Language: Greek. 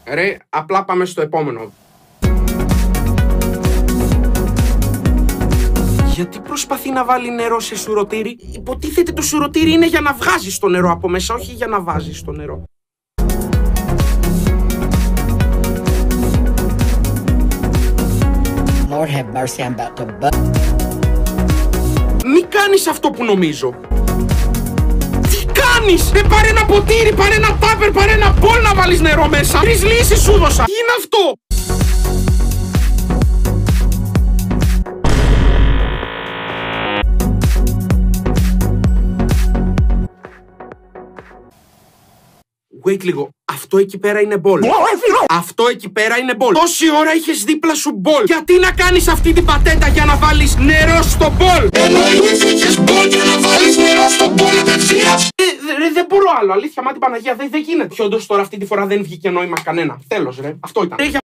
Ρε, απλά πάμε στο επόμενο. Γιατί προσπαθεί να βάλει νερό σε σουρωτήρι? Υποτίθεται το σουρωτήρι είναι για να βγάζεις το νερό από μέσα, όχι για να βάζεις το νερό. Lord have mercy, I'm about to Μη κάνεις αυτό που νομίζω. Τι κάνεις? Πάρε ένα ποτήρι, πάρε ένα τάπερ, πάρε ένα μπολ να βάλεις νερό μέσα. 3 λύσεις σου δώσα. Τι είναι αυτό? Wait λίγο. Αυτό εκεί πέρα είναι μπολ. Αυτό εκεί πέρα είναι μπολ. Τόση ώρα είχες δίπλα σου μπολ. Γιατί να κάνεις αυτή την πατέντα για να βάλεις νερό στο μπολ? Εννοείς είχες μπολ για να βάλεις νερό στο μπολ απευθείας. Δεν μπορώ άλλο. Αλήθεια, μα την Παναγία δεν γίνεται. Και όντως τώρα αυτή τη φορά δεν βγήκε νόημα κανένα. Τέλος ρε. Αυτό ήταν.